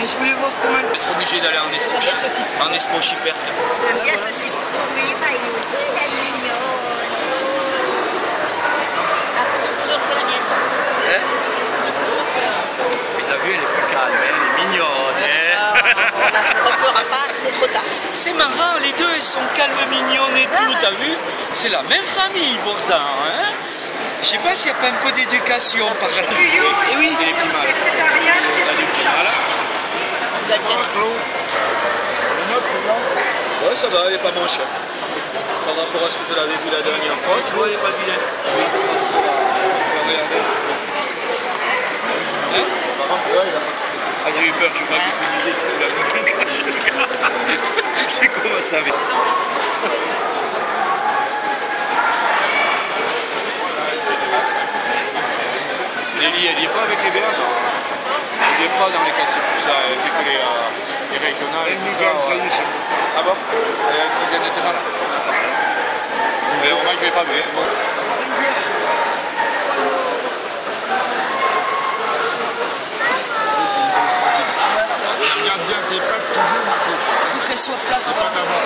je voulais voir comment... On est obligé d'aller en Expo Chiperc. J'aime bien ce type. Oui, bah, il est mignon. Hein? Mais t'as vu, elle est plus calme, elle est mignonne. Hein? On ne fera pas, c'est trop tard. C'est marrant, les deux, ils sont calmes, mignonnes et tout, t'as vu? C'est la même famille pourtant, hein? Je sais pas s'il n'y a pas un peu d'éducation par là. Et oui, c'est les petits mâles. T'as des petits mâles. Je dois dire. Ouais, ça va, elle est pas moche. Par rapport à ce que vous l'avez vu la dernière fois, tu vois, elle est pas vilaine. Oui. Regardez. Hein? Ah, j'ai eu peur, je crois qu'il faut l'idée qu'il a caché le gars. C'est comment ça va? Nelly, elle n'y est pas avec les béats, non? Elle n'y est pas dans les cassettes, tout ça, elle fait que les régionales et tout ça. Ah bon? Qu'ils en étaient là. Mais moi je l'ai pas vu. Bon. Regarde bien tes pattes toujours, Marco. Il faut qu'elle soit plate. Pas d'abord.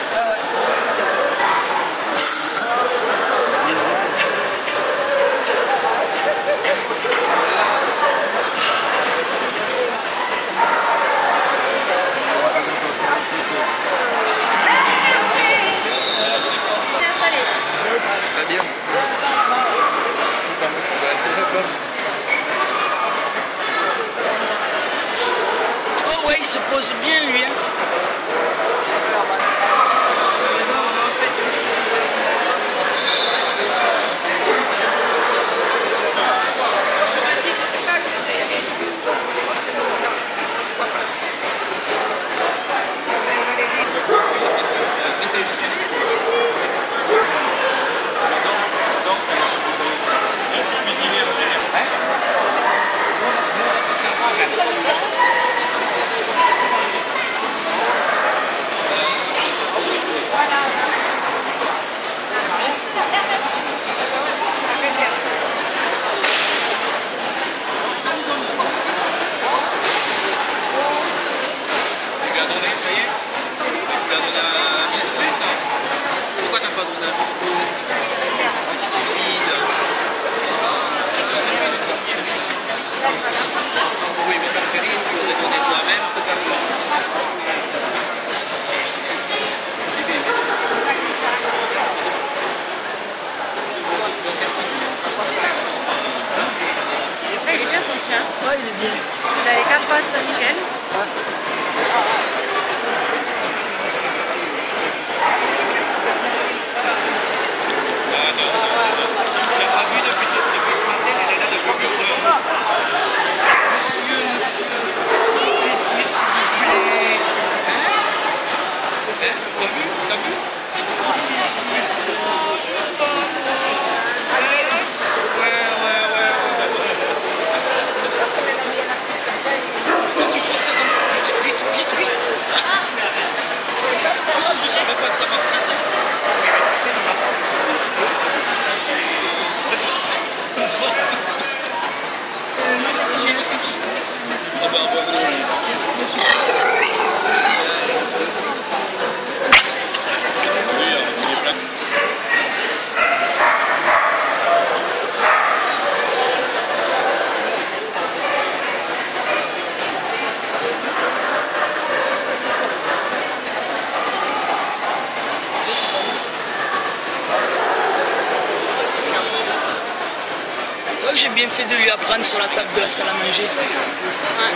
Très bien. Oh ouais, il se pose bien lui. Hein. Pourquoi t'as pas donné un peu? Oui, mais ça me fait rire, tu l'aurais donné toi-même, peut-être. Il est bien son chien. Ouais, il est bien. Il a les 4 pattes, ça nickel. Je l'ai pas vu depuis ce matin, elle est là depuis 8 heures. Monsieur, plaisir s'il vous plaît. Hein? T'as vu? Faites-moi plaisir. Oh, je parle. Ouais. Tu crois que ça va? Vite. Oh, ça, je savais pas que ça marquait ça. C'est de ma part. J'ai bien fait de lui apprendre sur la table de la salle à manger. Ouais.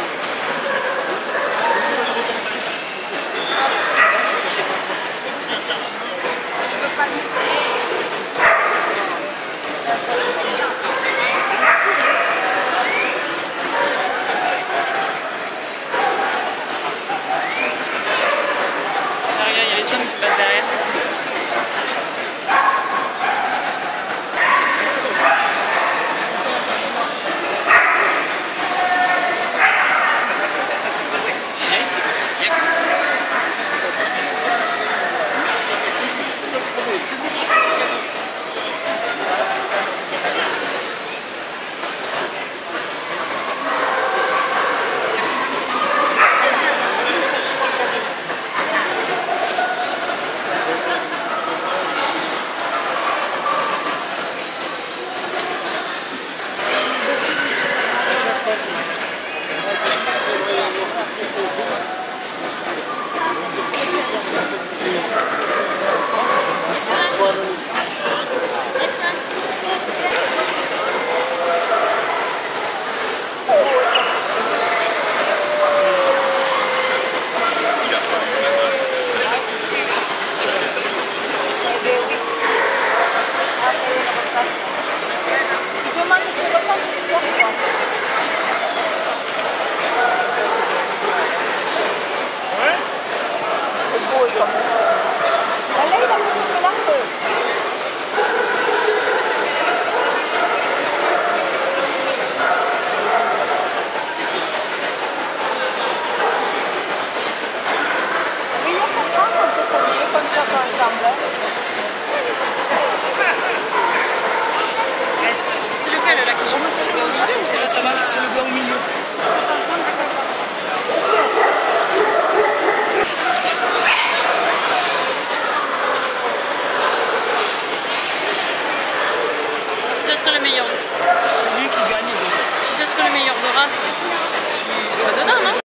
Derrière, il y a les femmes qui passent derrière. c'est le gars au milieu. Si ça serait le meilleur, C'est lui qui gagne. si ça serait le meilleur de race, c'est pas dedans, non?